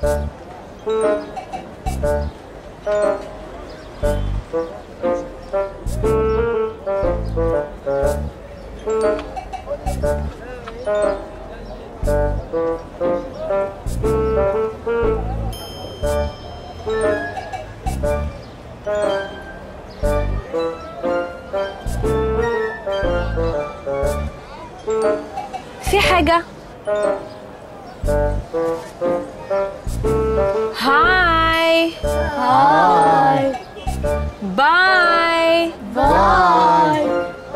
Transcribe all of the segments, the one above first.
في حاجة؟ هاي هاي باي باي.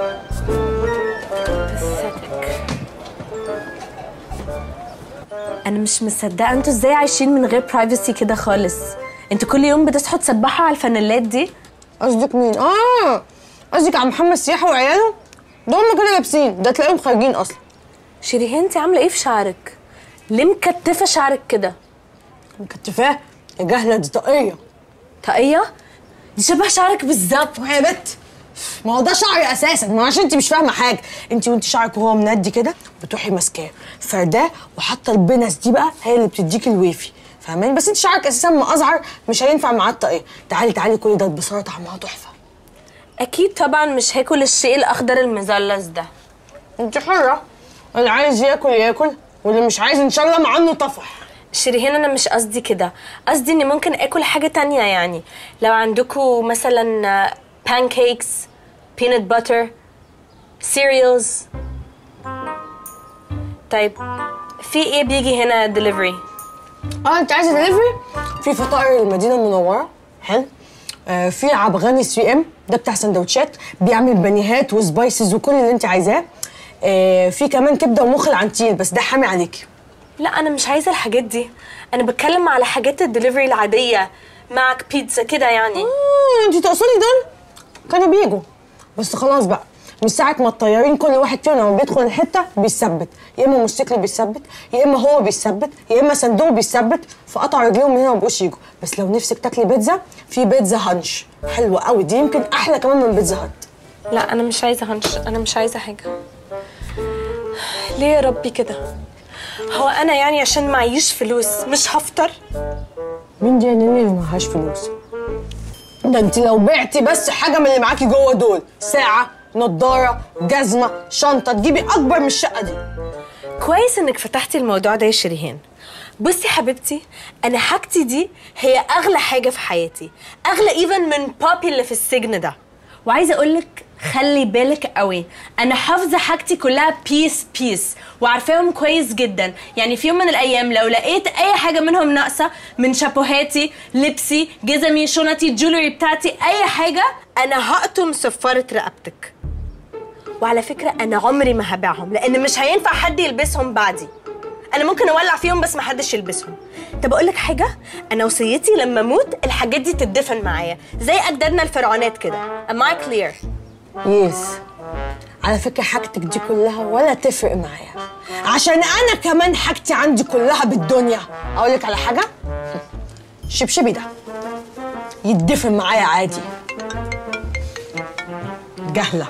انا مش مصدقه انتوا ازاي عايشين من غير برايفسي كده خالص. انتوا كل يوم بتصحوا تسبحوا على الفانيلات دي؟ قصدك مين؟ قصدك على محمد سياحه وعياله؟ ده هم كده لابسين، ده تلاقيهم خارجين اصلا. شيريهان انت عامله ايه في شعرك؟ ليه مكتفه شعرك كده؟ مكتفاه؟ يا جهله دي طاقيه. طاقيه؟ دي شبه شعرك بالظبط. يا بت، ما هو ده شعري اساسا، ما عشان انت مش فاهمه حاجه. انت وانت شعرك وهو مندي كده بتروحي ماسكاه فرداه وحاطه البنس دي بقى هي اللي بتديكي الويفي، فاهماني؟ بس انت شعرك اساسا مأزعر مش هينفع معاه الطاقيه. تعالي كل ده بصراحه طعمها تحفه. اكيد طبعا مش هاكل الشيء الاخضر المزلز ده. انت حره، اللي عايز ياكل واللي مش عايز ان شاء الله مع انه طفح. شيريهان انا مش قصدي كده، قصدي اني ممكن اكل حاجه تانية. يعني لو عندكم مثلا pancakes peanut butter cereals. طيب في ايه بيجي هنا delivery؟ انت عايزه دليفري؟ في فطائر المدينه المنوره، حلو. في عبغاني 3 ام، ده بتاع سندوتشات، بيعمل بانيهات وسبايسز وكل اللي انت عايزاه. في كمان كبده ومخ العنتيل، بس ده حامي عليكي. لا انا مش عايزه الحاجات دي، انا بتكلم على حاجات الدليفري العاديه، معك بيتزا كده يعني. انت تقصدي دول كانوا بيجوا، بس خلاص بقى من ساعه ما الطيارين كل واحد فيهم لما بيدخل الحته بيثبت، يا اما موتوسيكل بيثبت، يا اما هو بيثبت، يا اما صندوق بيثبت، فقطعوا رجليهم من هنا وما بقوش يجوا. بس لو نفسك تاكلي بيتزا، في بيتزا هانش حلوه قوي، دي يمكن احلى كمان من بيتزا هات. لا انا مش عايزه هانش، انا مش عايزه حاجه. ليه يا ربي كده؟ هو انا يعني عشان معيش فلوس مش هفطر؟ مين دي يا نيني اللي معهاش فلوس؟ ده انت لو بعتي بس حاجه من اللي معاكي جوه دول، ساعه، نضاره، جزمه، شنطه، تجيبي اكبر من الشقه دي. كويس انك فتحتي الموضوع ده يا شيريهان. بصي حبيبتي، انا حاجتي دي هي اغلى حاجه في حياتي، اغلى ايفن من بابي اللي في السجن ده. وعايزه اقولك خلي بالك قوي، انا حافظه حاجتي كلها بيس وعارفاهم كويس جدا. يعني في يوم من الايام لو لقيت اي حاجه منهم ناقصه، من شابوهاتي، لبسي، جزمي، شنطي، الجولري بتاعتي، اي حاجه، انا هقطم صفاره رقبتك. وعلى فكره انا عمري ما هبيعهم، لان مش هينفع حد يلبسهم بعدي. انا ممكن اولع فيهم بس ما حدش يلبسهم. طب اقول لك حاجه، انا وصيتي لما اموت الحاجات دي تتدفن معايا زي اجدادنا الفرعونات كده. Am I clear؟ يس. على فكره حاجتك دي كلها ولا تفرق معايا، عشان انا كمان حاجتي عندي كلها بالدنيا. اقول لك على حاجه، شبشبي ده يتدفن معايا عادي. جهله.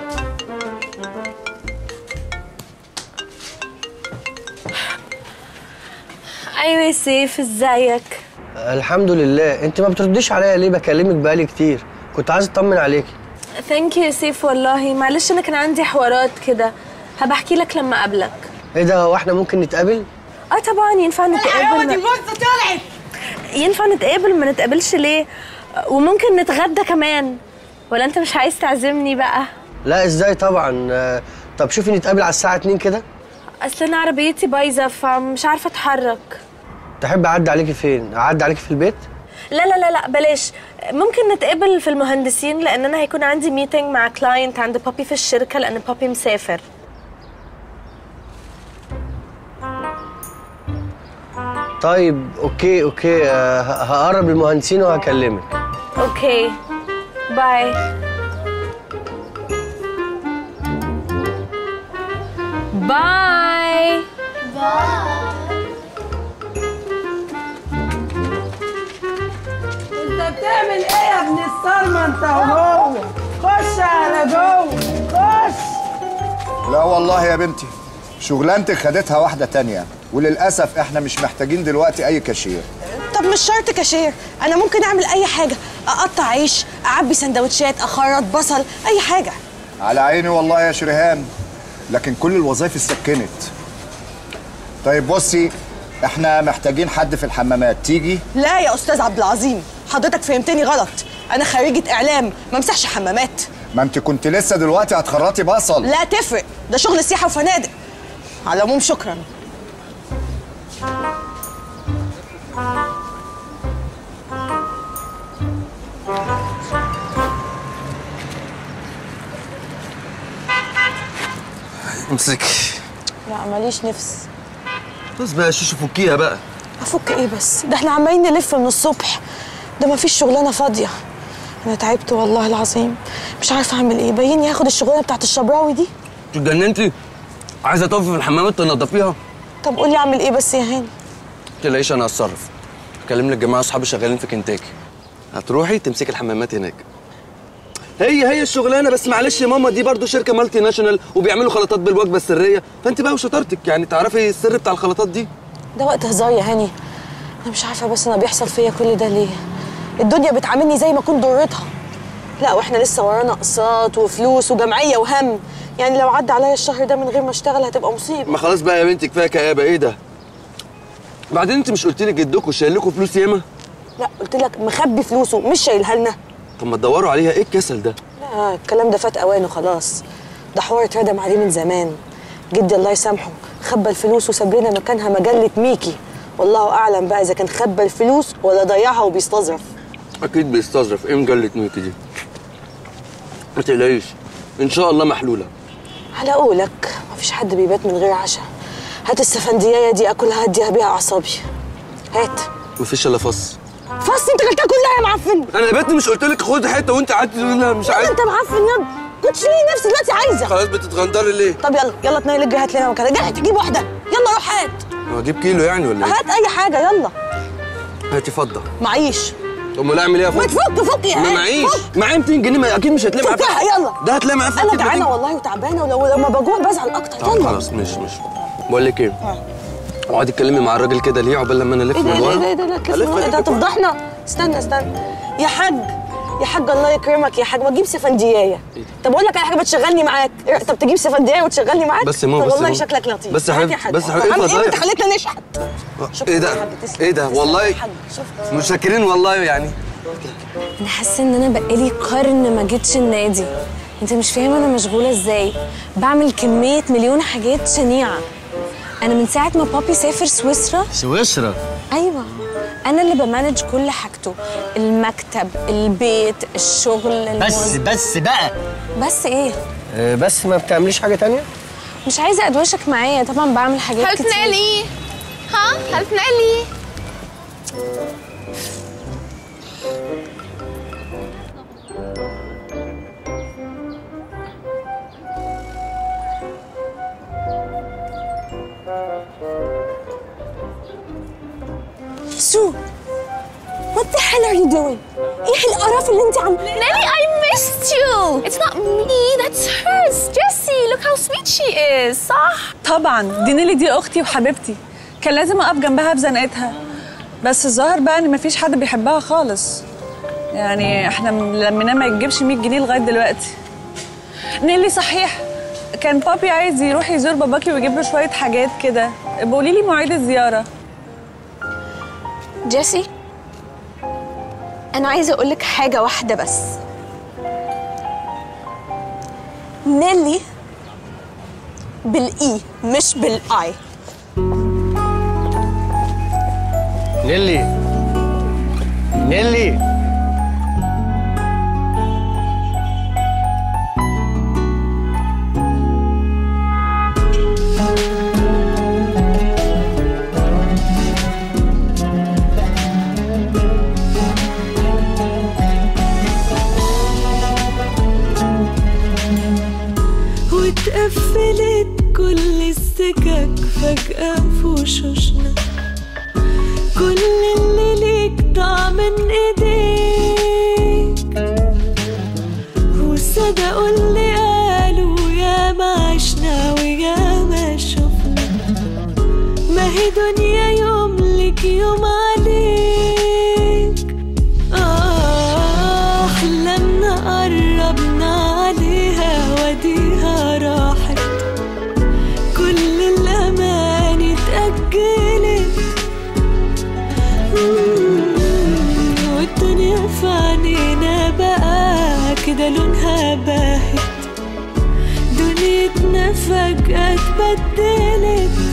ايوه يا سيف، ازيك؟ الحمد لله. انت ما بترديش عليا ليه؟ بكلمك بقالي كتير، كنت عايز اطمن عليكي. ثانك يو يا سيف، والله معلش انا كان عندي حوارات كده، هبحكي لك لما اقابلك. ايه ده، هو احنا ممكن نتقابل؟ طبعا ينفع نتقابل. دي بص طلعت. ينفع نتقابل، ما نتقابلش ليه؟ وممكن نتغدى كمان، ولا انت مش عايز تعزمني بقى؟ لا ازاي طبعا. طب شوفي نتقابل على الساعه 2 كده. اصل انا عربيتي بايظه فمش عارفه اتحرك. تحب اعدي عليكي فين؟ اعدي عليكي في البيت؟ لا بلاش، ممكن نتقابل في المهندسين، لان انا هيكون عندي ميتنج مع كلاينت عند بابي في الشركه، لان بابي مسافر. طيب اوكي. هقرب المهندسين وهكلمك. اوكي باي. باي انت بتعمل ايه يا ابن الصرمه انت وهو؟ خش على جوه، خش. لا والله يا بنتي، شغلانتك خدتها واحده تانية، وللاسف احنا مش محتاجين دلوقتي اي كاشير. طب طب مش شرط كاشير، انا ممكن اعمل اي حاجه، اقطع عيش، اعبي سندوتشات، اخرط بصل، اي حاجه. على عيني والله يا شريهان، لكن كل الوظائف اتسكنت. طيب بصي، احنا محتاجين حد في الحمامات، تيجي؟ لا يا استاذ عبد العظيم، حضرتك فهمتني غلط، انا خريجه اعلام ما امسحش حمامات. ما انت كنت لسه دلوقتي هتخرطي بصل. لا تفرق، ده شغل سياحه وفنادق. على العموم شكرا. امسك. لا ماليش نفس. بس بقى شوشو فكيها بقى. افك ايه بس؟ ده احنا عمالين نلف من الصبح، ده مفيش شغلانه فاضيه. انا تعبت والله العظيم، مش عارفه اعمل ايه. باين اخد الشغلانه بتاعت الشبراوي دي. اتجننتي؟ عايزه تقفي في الحمامات تنضفيها؟ طب قولي اعمل ايه بس يا هاني؟ ما تقلقيش انا هتصرف. هكلم لك جماعه اصحابي شغالين في كنتاكي، هتروحي تمسكي الحمامات هناك. هي الشغلانه، بس معلش يا ماما دي برضو شركه مالتي ناشونال وبيعملوا خلطات بالوجبه السريه، فانت بقى وشطارتك يعني تعرفي السر بتاع الخلطات دي. ده وقت هزار يا هاني، انا مش عارفه بس انا بيحصل فيا كل ده ليه؟ الدنيا بتعاملني زي ما اكون ضرتها. لا واحنا لسه ورانا اقساط وفلوس وجمعيه وهم، يعني لو عدى عليا الشهر ده من غير ما اشتغل هتبقى مصيبه. ما خلاص بقى يا بنتي كفايه كآبه، ايه ده؟ بعدين انت مش قلت لي جدكم شايل لكم فلوس ياما؟ لا قلت لك مخبي فلوسه مش شايلها لنا. طب ما تدوروا عليها، ايه الكسل ده؟ لا الكلام ده فات اوانه خلاص، ده حوار اتردم عليه من زمان. جدي الله يسامحه خبى الفلوس وساب لنا مكانها مجله ميكي، والله اعلم بقى اذا كان خبى الفلوس ولا ضيعها وبيستظرف. اكيد بيستظرف، ايه مجله ميكي دي؟ ما تقلقيش ان شاء الله محلوله. على قولك مفيش حد بيبات من غير عشاء. هات السفنديايه دي اكلها هديها بيها اعصابي. هات. مفيش الا فص. فص انت كلتها كلها يا معفن. انا يا بنتي مش قلت لك خد حته وانت قعدت تقول لا مش عايز؟ انت معفن ياض، كنت لي نفسي دلوقتي عايزه. خلاص بتتغندري ليه؟ طب يلا اتنيل اجري هات لنا مكانها، جاي تجيب واحده، يلا روح هات. هجيب كيلو يعني ولا ايه؟ هات اي حاجه يلا. هاتي فضه. معيش. امال اعمل ايه يا ما فضه؟ تفك يا ما معيش، معايا 200 جنيه ما اكيد مش هتلاقي معايا. فكها يلا. ده هتلاقي معايا انا جعانه والله وتعبانه، ولو ما بجوع بزعل اكتر. طب يلا خلاص مش بقول لك ايه؟ اقعدي اتكلمي مع الراجل كده ليه عقبال لما انا الف من ورا. ايه ده هتفضحنا. استنى يا حاج، يا حاج الله يكرمك يا حاج، ما تجيب سفنديايه. طب اقول لك على حاجه، ما تشغلني معاك. طب تجيب سفنديايه وتشغلني معاك. بس يا ماما، طب بس والله شكلك لطيف. بس يا حبيبتي، بس يا حبيبتي انت خليتنا نشحت. ايه ده؟ ايه ده والله متشكرين والله يعني. انا حاسه ان انا بقالي قرن ما جيتش النادي. انت مش فاهم انا مشغوله ازاي، بعمل كميه مليون حاجات شنيعه. انا من ساعه ما بابي سافر سويسرا؟ ايوه انا اللي بمانج كل حاجته، المكتب، البيت، الشغل، بس بقى بس ايه؟ بس ما بتعمليش حاجه تانية؟ مش عايزه ادوشك معايا، طبعا بعمل حاجات كتير. هتنقلي هتنقلي. سو what the hell are you doing؟ ايه القرف اللي انت عاملاه؟ Nelly, I missed you. It's not me, that's hers. Jessie, look how sweet she is. صح؟ طبعا دي نيلي، دي اختي وحبيبتي، كان لازم اقف جنبها بزنقتها، بس الظاهر بقى ان مفيش حد بيحبها خالص. يعني احنا لميناه ما يجيبش 100 جنيه لغايه دلوقتي. نيلي صحيح كان بابي عايز يروح يزور باباكي ويجيب له شويه حاجات كده، قولي لي مواعيد الزياره. جيسي انا عايزه اقول لك حاجه واحده بس. نيلي بالاي مش بالاي. نيلي واتقفلت كل السكك فجأة في وشوشنا، كل اللي ليك ضاع من ايديك. كده لونها باهت، دنيتنا فجأة اتبدلت.